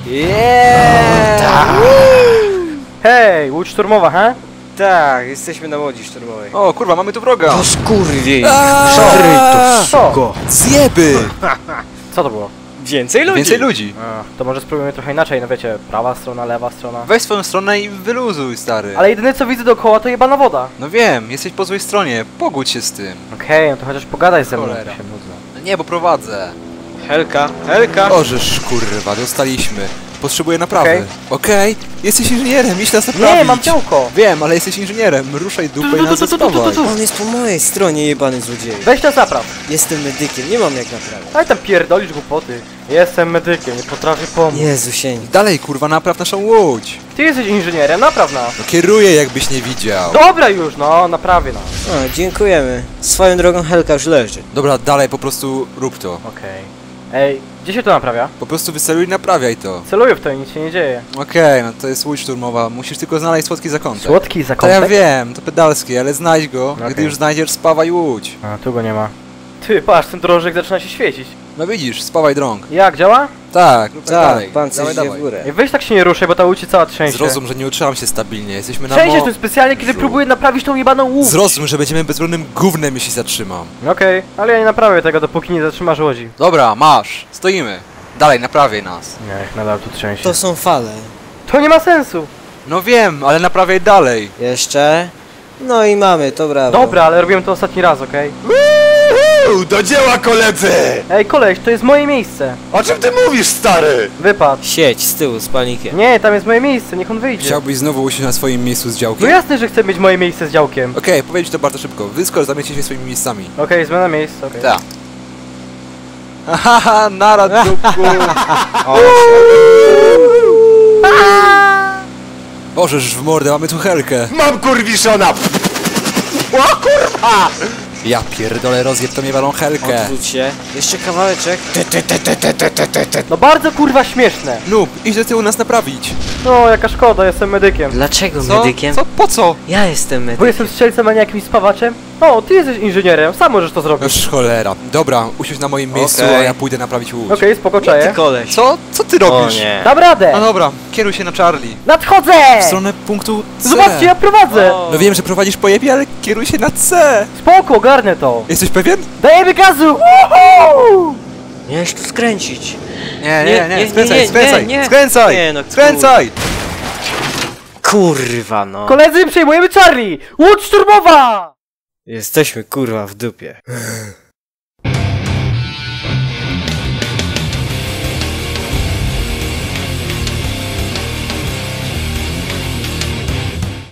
Yeah! Hej, łódź szturmowa, he? Tak, jesteśmy na łodzi szturmowej. O kurwa, mamy tu wroga! O skurwiej! Żry to szybko! Zjeby! Co to było? Więcej ludzi! Więcej ludzi! To może spróbujemy trochę inaczej, no wiecie, prawa strona, lewa strona. Weź swoją stronę i wyluzuj, stary. Ale jedyne co widzę dookoła to jebana woda. No wiem, jesteś po złej stronie, pogódź się z tym. Okej, no to chociaż pogadaj ze mną, Cholera. jak się nudzę. Nie, bo prowadzę. Helka, Helka! Ożeż kurwa, dostaliśmy. Potrzebuję naprawy. Okej. Okej, jesteś inżynierem, idź nas naprawić. Nie, mam działko! Wiem, ale jesteś inżynierem, ruszaj dupę i nas zaspawaj. On jest po mojej stronie, jebany złodziej. Weź to zapraw. Jestem medykiem, nie mam jak naprawić. Ale tam pierdolisz głupoty. Jestem medykiem, nie potrafię pomóc. Jezusieńki. Dalej kurwa, napraw naszą łódź. Ty jesteś inżynierem, napraw nas. No kieruję, jakbyś nie widział. Dobra już, no, naprawię nas. O, dziękujemy. Swoją drogą Helka już leży. Dobra, dalej po prostu rób to. Okej. Ej, gdzie się to naprawia? Po prostu wyceluj i naprawiaj to. Celuję w to i nic się nie dzieje. Okej, no to jest łódź szturmowa, musisz tylko znaleźć słodki zakątek. Słodki To ja zakątek? wiem, to pedalski, ale znajdź go. Okej. Gdy już znajdziesz, spawaj łódź. A, tu go nie ma. Ty, patrz, ten drążek zaczyna się świecić. No widzisz, spawaj drąg. Jak, działa? Tak, rób tak dalej. Tak, pan coś Dawaj, idzie w dawaj. górę. Ej, weź tak się nie ruszaj, bo ta łódź się cała trzęsie. Zrozum, że nie utrzymam się stabilnie, jesteśmy na Trzęsiesz tu specjalnie, kiedy próbuję naprawić tą jebaną łódź. Zrozum, że będziemy bezbronnym gównem, jeśli zatrzymam. Okej, ale ja nie naprawię tego, dopóki nie zatrzymasz łodzi. Dobra, masz, stoimy. Dalej, naprawiaj nas. Niech nadal tu trzęsie. To są fale. To nie ma sensu. No wiem, ale naprawiaj dalej. Jeszcze. No i mamy, to brawo. Dobra, ale robiłem to ostatni raz, okej? Do dzieła, koledzy! Ej, koleś, to jest moje miejsce. O czym ty mówisz, stary? Wypadł. Sieć z tyłu z panikiem. Nie, tam jest moje miejsce, niech on wyjdzie. Chciałbyś znowu usiąść na swoim miejscu z No działkiem? jasne, że chcę mieć moje miejsce z działkiem. Okej, powiedz to bardzo szybko. Wyskocz, zamiecie się swoimi miejscami. Okej, zmiana miejsca, okej. Tak. Haha, nara dupku. Bożeż w mordę, mamy tu Helkę. Mam kurwiszona! O kurwa! Ja pierdolę, rozjeb to mnie walą Helkę. Odwróć się. Jeszcze kawałeczek. No bardzo kurwa śmieszne. Noob, idź do tyłu nas naprawić. No, jaka szkoda, jestem medykiem. Dlaczego Co? medykiem? Co? Po co? Ja jestem Bo medykiem. jestem strzelcem, a nie jakimś spawaczem? O, ty jesteś inżynierem, sam możesz to zrobić. Już cholera. Dobra, usiądź na moim miejscu, Okej. a ja pójdę naprawić łódź. Okej, spoko, Ty czaję. koleś. Co? Co ty O robisz? nie. Dam radę! No dobra, kieruj się na Charlie. Nadchodzę! W stronę punktu C. Zobaczcie, ja prowadzę! O. No wiem, że prowadzisz po jebie, ale kieruj się na C. Spoko, ogarnę to! Jesteś pewien? Dajemy gazu! Woohoo! Miałeś tu skręcić. Nie, skręcaj, nie, skręcaj, nie. skręcaj, Nie, no, skręcaj! Kurwa no. Koledzy, przejmujemy Charlie! Łódź szturmowa! Jesteśmy kurwa w dupie.